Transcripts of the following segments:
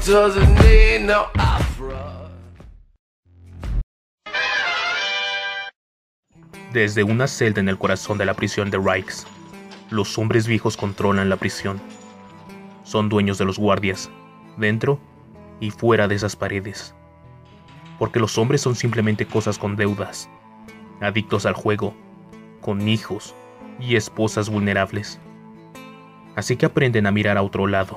doesn't need no opera. Desde una celda en el corazón de la prisión de Rikes, los hombres viejos controlan la prisión. Son dueños de los guardias, dentro y fuera de esas paredes. Porque los hombres son simplemente cosas con deudas, adictos al juego, con hijos y esposas vulnerables. Así que aprenden a mirar a otro lado.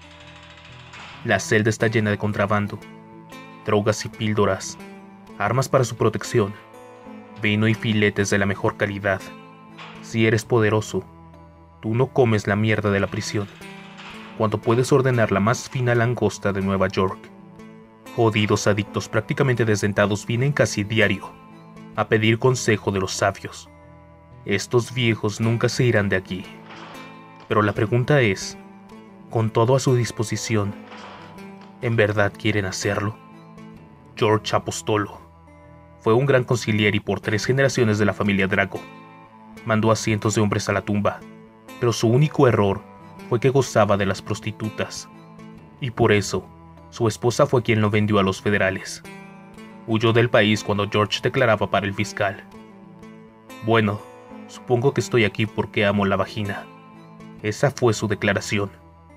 La celda está llena de contrabando, drogas y píldoras, armas para su protección, vino y filetes de la mejor calidad. Si eres poderoso, tú no comes la mierda de la prisión, cuando puedes ordenar la más fina langosta de Nueva York. Jodidos adictos prácticamente desdentados vienen casi diario a pedir consejo de los sabios. Estos viejos nunca se irán de aquí. Pero la pregunta es, con todo a su disposición, ¿en verdad quieren hacerlo? George Apostolo fue un gran conciliere y por 3 generaciones de la familia Drago. Mandó a cientos de hombres a la tumba, pero su único error fue que gozaba de las prostitutas. Y por eso, su esposa fue quien lo vendió a los federales. Huyó del país cuando George declaraba para el fiscal. Bueno, supongo que estoy aquí porque amo la vagina. Esa fue su declaración.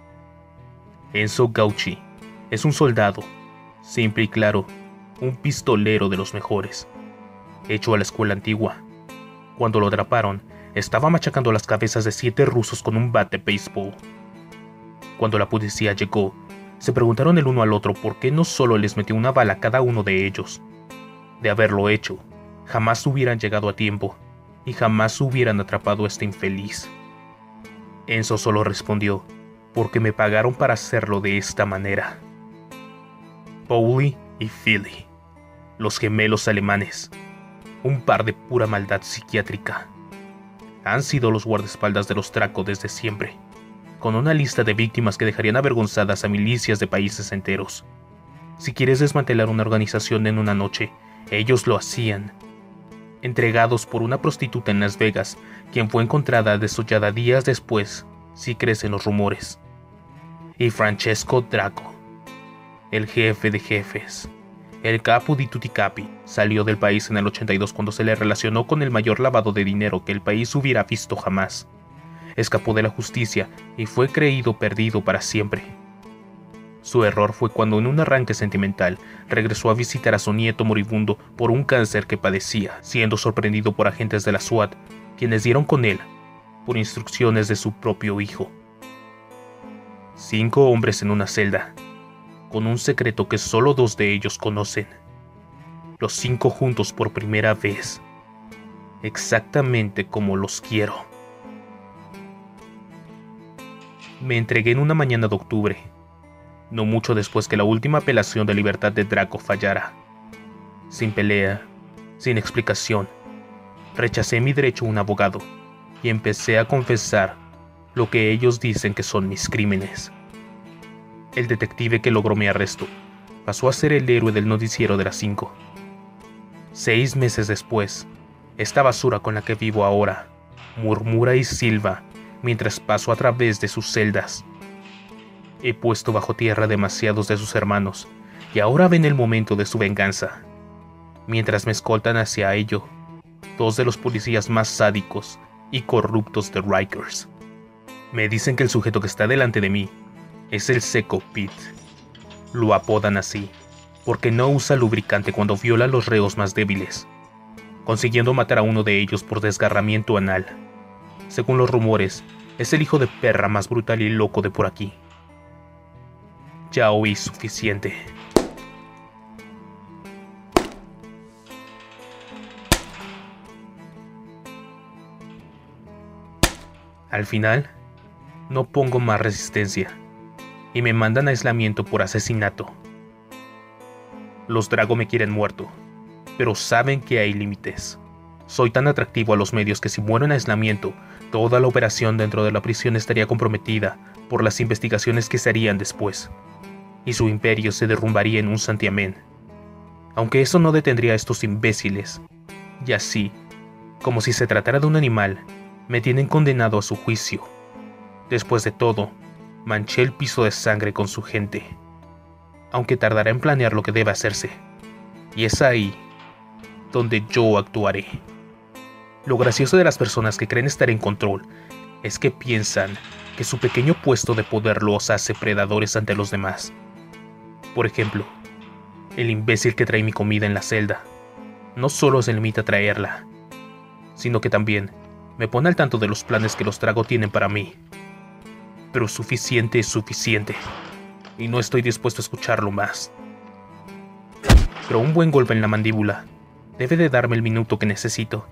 Enzo Gauchi es un soldado, simple y claro, un pistolero de los mejores, hecho a la escuela antigua. Cuando lo atraparon, estaba machacando las cabezas de 7 rusos con un bat de béisbol. Cuando la policía llegó, se preguntaron el uno al otro por qué no solo les metió una bala a cada uno de ellos. De haberlo hecho, jamás hubieran llegado a tiempo y jamás hubieran atrapado a este infeliz. Enzo solo respondió, porque me pagaron para hacerlo de esta manera. Paulie y Philly, los gemelos alemanes, un par de pura maldad psiquiátrica, han sido los guardaespaldas de los Draco desde siempre, con una lista de víctimas que dejarían avergonzadas a milicias de países enteros. Si quieres desmantelar una organización en una noche, ellos lo hacían. Entregados por una prostituta en Las Vegas, quien fue encontrada desollada días después, si crecen los rumores. Y Francesco Draco, el jefe de jefes, el capo di tutti capi, salió del país en el 82 cuando se le relacionó con el mayor lavado de dinero que el país hubiera visto jamás. Escapó de la justicia y fue creído perdido para siempre. Su error fue cuando en un arranque sentimental regresó a visitar a su nieto moribundo por un cáncer que padecía, siendo sorprendido por agentes de la SWAT, quienes dieron con él por instrucciones de su propio hijo. 5 hombres en una celda, con un secreto que solo 2 de ellos conocen. Los 5 juntos por primera vez, exactamente como los quiero. Me entregué en una mañana de octubre, no mucho después que la última apelación de libertad de Draco fallara. Sin pelea, sin explicación, rechacé mi derecho a un abogado y empecé a confesar lo que ellos dicen que son mis crímenes. El detective que logró mi arresto pasó a ser el héroe del noticiero de las 5. 6 meses después, esta basura con la que vivo ahora murmura y silba mientras paso a través de sus celdas. He puesto bajo tierra demasiados de sus hermanos y ahora ven el momento de su venganza. Mientras me escoltan hacia ello, 2 de los policías más sádicos y corruptos de Rikers. Me dicen que el sujeto que está delante de mí es el Seco Pete. Lo apodan así porque no usa lubricante cuando viola a los reos más débiles, consiguiendo matar a uno de ellos por desgarramiento anal. Según los rumores, es el hijo de perra más brutal y loco de por aquí. Ya oí suficiente. Al final, no pongo más resistencia y me mandan a aislamiento por asesinato. Los Drago me quieren muerto, pero saben que hay límites. Soy tan atractivo a los medios que si muero en aislamiento, toda la operación dentro de la prisión estaría comprometida por las investigaciones que se harían después, y su imperio se derrumbaría en un santiamén. Aunque eso no detendría a estos imbéciles, y así, como si se tratara de un animal, me tienen condenado a su juicio. Después de todo, manché el piso de sangre con su gente. aunque tardará en planear lo que debe hacerse. Y es ahí donde yo actuaré. Lo gracioso de las personas que creen estar en control es que piensan que su pequeño puesto de poder los hace predadores ante los demás. Por ejemplo, el imbécil que trae mi comida en la celda no solo se limita a traerla, sino que también me pone al tanto de los planes que los Drago tienen para mí. Pero suficiente es suficiente, y no estoy dispuesto a escucharlo más. Pero un buen golpe en la mandíbula debe de darme el minuto que necesito.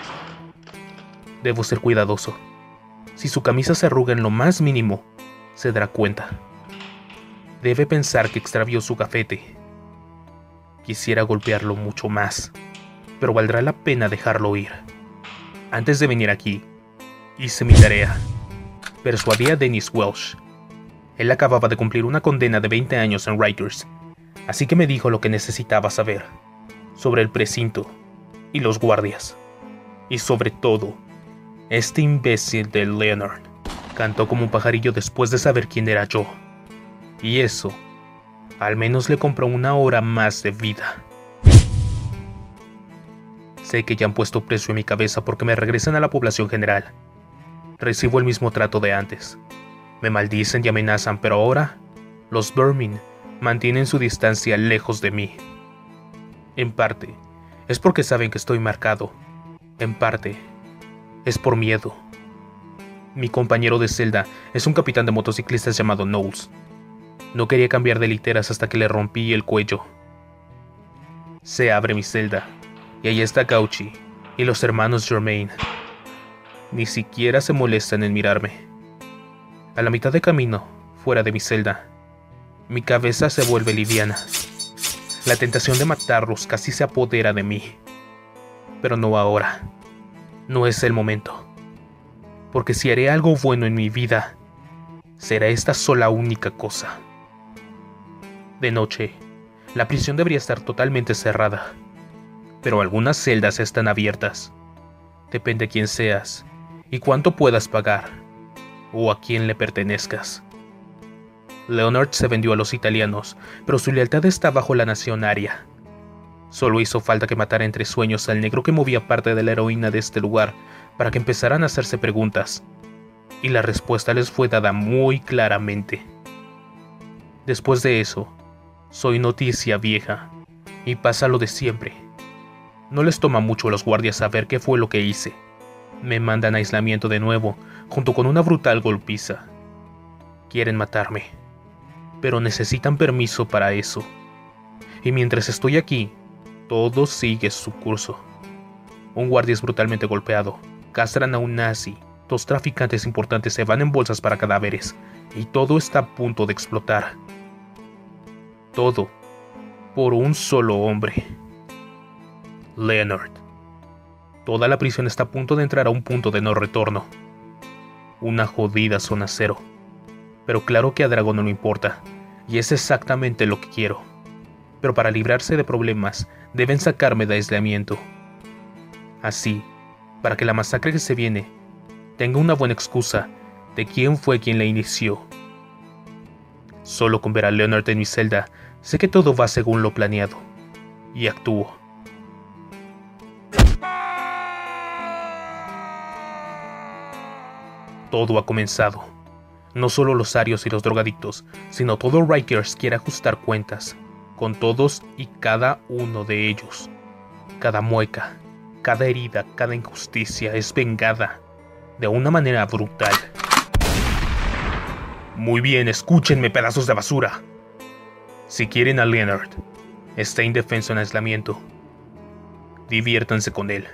Debo ser cuidadoso. Si su camisa se arruga en lo más mínimo, se dará cuenta. Debe pensar que extravió su gafete. Quisiera golpearlo mucho más, pero valdrá la pena dejarlo ir. Antes de venir aquí, hice mi tarea. Persuadí a Dennis Welsh. Él acababa de cumplir una condena de 20 años en Rikers, así que me dijo lo que necesitaba saber sobre el precinto y los guardias. Y sobre todo, este imbécil de Leonard cantó como un pajarillo después de saber quién era yo. Y eso, al menos le compró una hora más de vida. Sé que ya han puesto precio en mi cabeza porque me regresan a la población general. Recibo el mismo trato de antes. Me maldicen y amenazan, pero ahora los Vermin mantienen su distancia lejos de mí. En parte, es porque saben que estoy marcado. En parte, es por miedo. Mi compañero de celda es un capitán de motociclistas llamado Knowles. No quería cambiar de literas hasta que le rompí el cuello. Se abre mi celda, y ahí está Gauchi y los hermanos Germain. Ni siquiera se molestan en mirarme. A la mitad de camino, fuera de mi celda, mi cabeza se vuelve liviana. La tentación de matarlos casi se apodera de mí. Pero no ahora. No es el momento. Porque si haré algo bueno en mi vida, será esta sola única cosa. De noche, la prisión debería estar totalmente cerrada, pero algunas celdas están abiertas. Depende quién seas y cuánto puedas pagar, o a quién le pertenezcas. Leonard se vendió a los italianos, pero su lealtad está bajo la nación aria. Solo hizo falta que matara entre sueños al negro que movía parte de la heroína de este lugar para que empezaran a hacerse preguntas, y la respuesta les fue dada muy claramente. Después de eso, soy noticia vieja, y pasa lo de siempre. No les toma mucho a los guardias saber qué fue lo que hice. Me mandan a aislamiento de nuevo, junto con una brutal golpiza. Quieren matarme, pero necesitan permiso para eso. Y mientras estoy aquí, todo sigue su curso. Un guardia es brutalmente golpeado, castran a un nazi, 2 traficantes importantes se van en bolsas para cadáveres, y todo está a punto de explotar. Todo por un solo hombre. Leonard. Toda la prisión está a punto de entrar a un punto de no retorno. Una jodida zona cero. Pero claro que a Drago no le importa, y es exactamente lo que quiero. Pero para librarse de problemas, deben sacarme de aislamiento. Así, para que la masacre que se viene tenga una buena excusa de quién fue quien la inició. Solo con ver a Leonard en mi celda, sé que todo va según lo planeado, y actúo. Todo ha comenzado. No solo los arios y los drogadictos, sino todo Rikers quiere ajustar cuentas con todos y cada uno de ellos. Cada mueca, cada herida, cada injusticia es vengada de una manera brutal. Muy bien, escúchenme, pedazos de basura. Si quieren a Leonard, está indefenso en aislamiento. Diviértanse con él.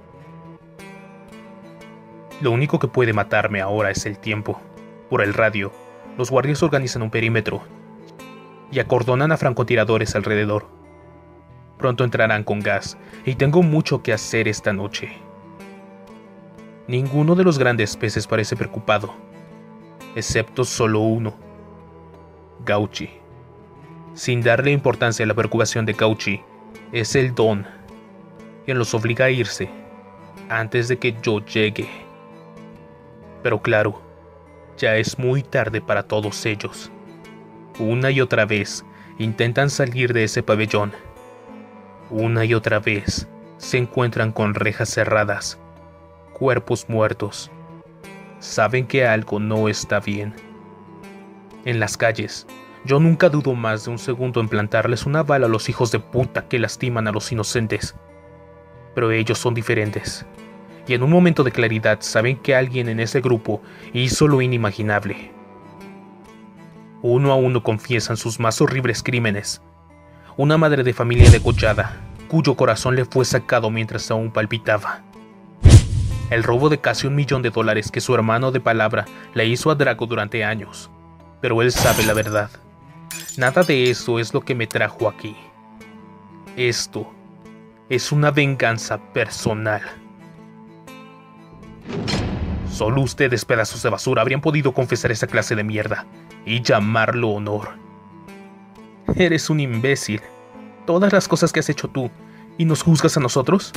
Lo único que puede matarme ahora es el tiempo. Por el radio, los guardias organizan un perímetro y acordonan a francotiradores alrededor. Pronto entrarán con gas y tengo mucho que hacer esta noche. Ninguno de los grandes peces parece preocupado, excepto solo uno, Gauchi. Sin darle importancia a la preocupación de Gauchi, es el Don, quien los obliga a irse antes de que yo llegue. Pero claro, ya es muy tarde para todos ellos. Una y otra vez intentan salir de ese pabellón. Una y otra vez se encuentran con rejas cerradas, cuerpos muertos. Saben que algo no está bien. En las calles, yo nunca dudo más de un segundo en plantarles una bala a los hijos de puta que lastiman a los inocentes. Pero ellos son diferentes. Y en un momento de claridad saben que alguien en ese grupo hizo lo inimaginable. Uno a uno confiesan sus más horribles crímenes. Una madre de familia degollada, cuyo corazón le fue sacado mientras aún palpitaba. El robo de casi $1 millón que su hermano de palabra le hizo a Drago durante años. Pero él sabe la verdad. Nada de eso es lo que me trajo aquí. Esto es una venganza personal. Solo ustedes, pedazos de basura, habrían podido confesar esa clase de mierda y llamarlo honor. Eres un imbécil. Todas las cosas que has hecho tú, ¿y nos juzgas a nosotros?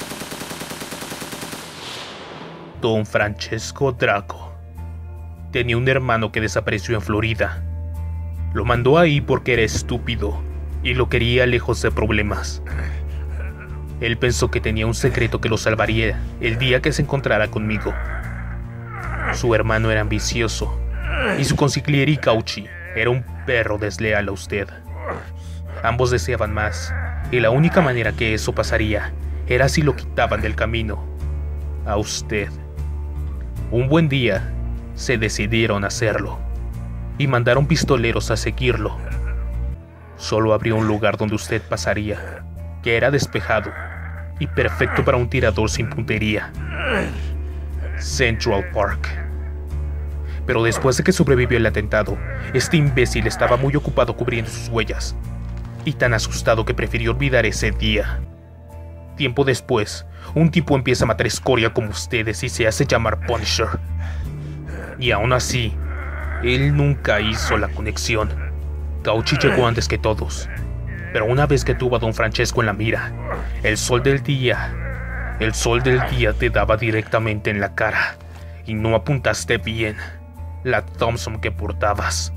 Don Francesco Drago tenía un hermano que desapareció en Florida. Lo mandó ahí porque era estúpido y lo quería lejos de problemas. Él pensó que tenía un secreto que lo salvaría el día que se encontrara conmigo. Su hermano era ambicioso y su consigliere Cauchy era un perro desleal a usted. Ambos deseaban más, y la única manera que eso pasaría era si lo quitaban del camino. A usted. Un buen día, se decidieron a hacerlo, y mandaron pistoleros a seguirlo. Solo habría un lugar donde usted pasaría, que era despejado, y perfecto para un tirador sin puntería. Central Park. Pero después de que sobrevivió el atentado, este imbécil estaba muy ocupado cubriendo sus huellas, y tan asustado que prefirió olvidar ese día. Tiempo después, un tipo empieza a matar escoria como ustedes y se hace llamar Punisher. Y aún así, él nunca hizo la conexión. Cauchy llegó antes que todos, pero una vez que tuvo a Don Francesco en la mira, el sol del día te daba directamente en la cara, y no apuntaste bien la Thompson que portabas.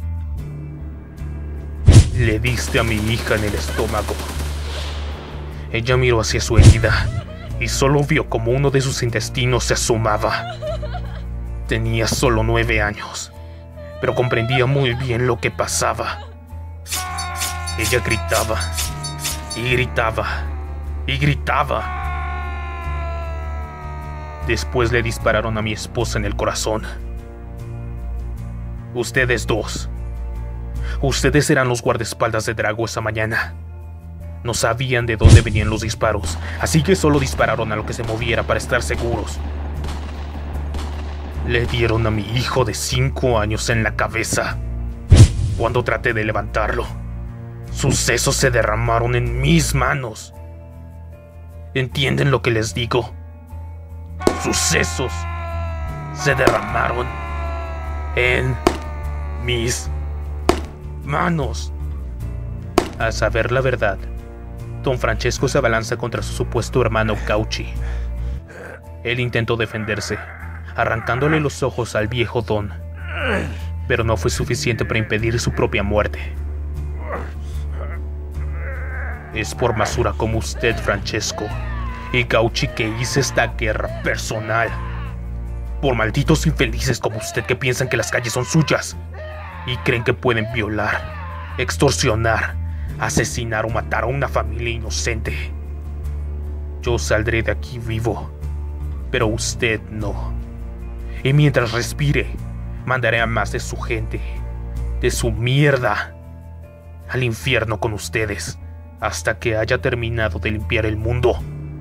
Le diste a mi hija en el estómago. Ella miró hacia su herida y solo vio como uno de sus intestinos se asomaba. Tenía solo 9 años, pero comprendía muy bien lo que pasaba. Ella gritaba, y gritaba, y gritaba. Después le dispararon a mi esposa en el corazón. Ustedes dos. Ustedes eran los guardaespaldas de Drago esa mañana. No sabían de dónde venían los disparos, así que solo dispararon a lo que se moviera para estar seguros. Le dieron a mi hijo de 5 años en la cabeza. Cuando traté de levantarlo, sus sesos se derramaron en mis manos. ¿Entienden lo que les digo? Sus sesos se derramaron en mis manos. Al saber la verdad, Don Francesco se abalanza contra su supuesto hermano Cauchy. Él intentó defenderse, arrancándole los ojos al viejo Don, pero no fue suficiente para impedir su propia muerte. Es por basura como usted, Francesco, y Cauchy, que hice esta guerra personal. Por malditos infelices como usted que piensan que las calles son suyas y creen que pueden violar, extorsionar, asesinar o matar a una familia inocente. Yo saldré de aquí vivo, pero usted no. Y mientras respire, mandaré a más de su gente, de su mierda, al infierno con ustedes, hasta que haya terminado de limpiar el mundo.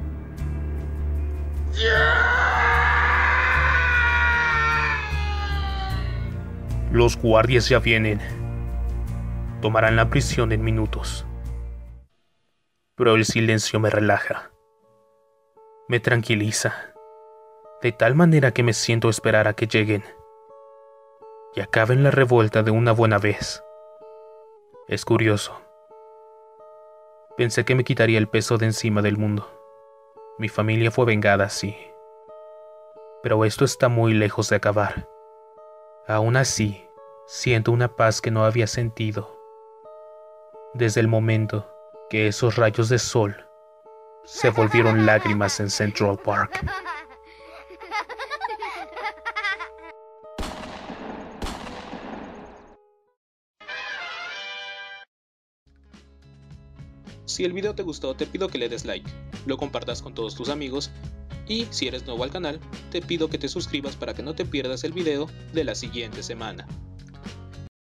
Los guardias ya vienen. Tomarán la prisión en minutos. Pero el silencio me relaja. Me tranquiliza. De tal manera que me siento a esperar a que lleguen y acaben la revuelta de una buena vez. Es curioso. Pensé que me quitaría el peso de encima del mundo. Mi familia fue vengada, sí. Pero esto está muy lejos de acabar. Aún así, siento una paz que no había sentido. desde el momento que esos rayos de sol se volvieron lágrimas en Central Park. Si el video te gustó, te pido que le des like, lo compartas con todos tus amigos y si eres nuevo al canal, te pido que te suscribas para que no te pierdas el video de la siguiente semana.